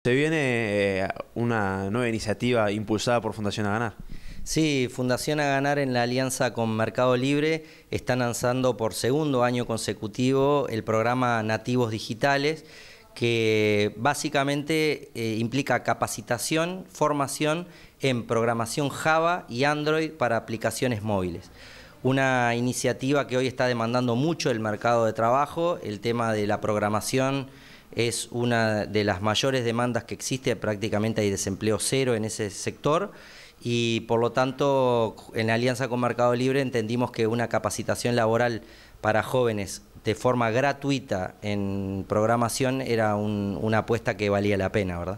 Se viene una nueva iniciativa impulsada por Fundación A Ganar. Sí, Fundación A Ganar, en la alianza con Mercado Libre, está lanzando por segundo año consecutivo el programa Nativos Digitales, que básicamente implica capacitación, formación en programación Java y Android para aplicaciones móviles. Una iniciativa que hoy está demandando mucho el mercado de trabajo. El tema de la programación es una de las mayores demandas que existe, prácticamente hay desempleo cero en ese sector, y por lo tanto en la alianza con Mercado Libre entendimos que una capacitación laboral para jóvenes de forma gratuita en programación era una apuesta que valía la pena, ¿verdad?